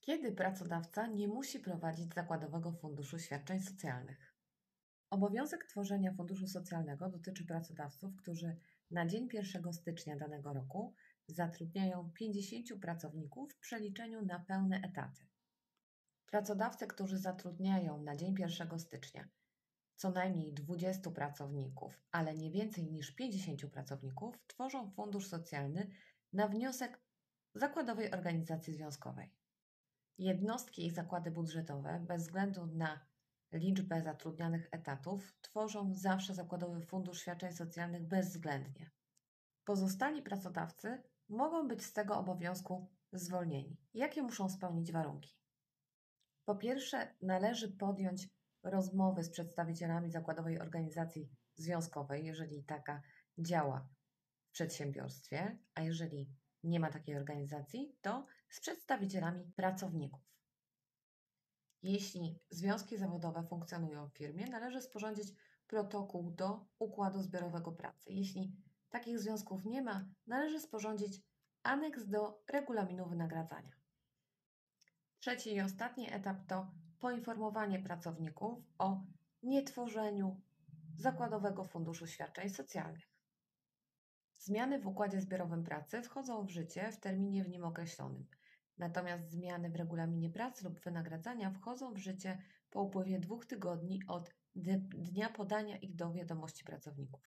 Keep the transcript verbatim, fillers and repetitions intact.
Kiedy pracodawca nie musi prowadzić zakładowego funduszu świadczeń socjalnych? Obowiązek tworzenia funduszu socjalnego dotyczy pracodawców, którzy na dzień pierwszego stycznia danego roku zatrudniają pięćdziesięciu pracowników w przeliczeniu na pełne etaty. Pracodawcy, którzy zatrudniają na dzień pierwszego stycznia co najmniej dwudziestu pracowników, ale nie więcej niż pięćdziesięciu pracowników, tworzą fundusz socjalny na wniosek zakładowej organizacji związkowej. Jednostki i zakłady budżetowe, bez względu na liczbę zatrudnianych etatów, tworzą zawsze zakładowy fundusz świadczeń socjalnych bezwzględnie. Pozostali pracodawcy mogą być z tego obowiązku zwolnieni. Jakie muszą spełnić warunki? Po pierwsze, należy podjąć rozmowy z przedstawicielami zakładowej organizacji związkowej, jeżeli taka działa w przedsiębiorstwie, a jeżeli nie ma takiej organizacji, to z przedstawicielami pracowników. Jeśli związki zawodowe funkcjonują w firmie, należy sporządzić protokół do układu zbiorowego pracy. Jeśli takich związków nie ma, należy sporządzić aneks do regulaminu wynagradzania. Trzeci i ostatni etap to poinformowanie pracowników o nietworzeniu zakładowego funduszu świadczeń socjalnych. Zmiany w układzie zbiorowym pracy wchodzą w życie w terminie w nim określonym. Natomiast zmiany w regulaminie pracy lub wynagradzania wchodzą w życie po upływie dwóch tygodni od dnia podania ich do wiadomości pracowników.